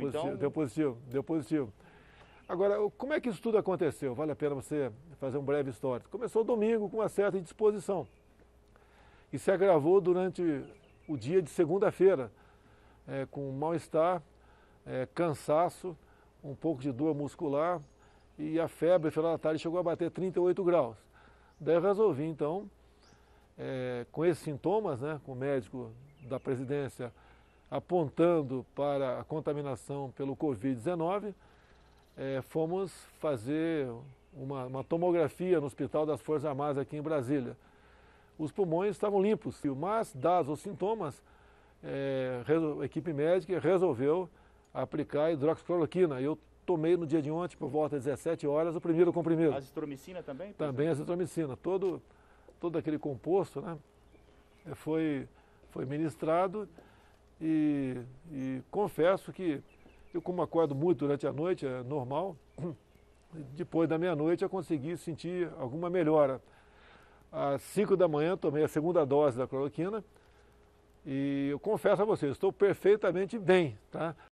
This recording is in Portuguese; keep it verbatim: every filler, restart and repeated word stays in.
positivo, então... deu positivo, deu positivo. Agora, como é que isso tudo aconteceu? Vale a pena você fazer um breve histórico. Começou domingo com uma certa indisposição e se agravou durante o dia de segunda-feira, é, com mal-estar, é, cansaço, um pouco de dor muscular e a febre, no final da tarde, chegou a bater trinta e oito graus. Daí eu resolvi, então, é, com esses sintomas, né, com o médico da presidência apontando para a contaminação pelo covid dezenove, é, fomos fazer uma, uma tomografia no Hospital das Forças Armadas aqui em Brasília. Os pulmões estavam limpos, mas, dados os sintomas, é, a equipe médica resolveu aplicar hidroxicloroquina. Eu tomei no dia de ontem, por volta das dezessete horas, o primeiro comprimido. Azitromicina também? Também azitromicina. Todo, todo aquele composto, né, foi, foi ministrado e, e confesso que eu, como acordo muito durante a noite, é normal, depois da meia-noite eu consegui sentir alguma melhora. Às cinco da manhã tomei a segunda dose da cloroquina e eu confesso a vocês, estou perfeitamente bem, tá?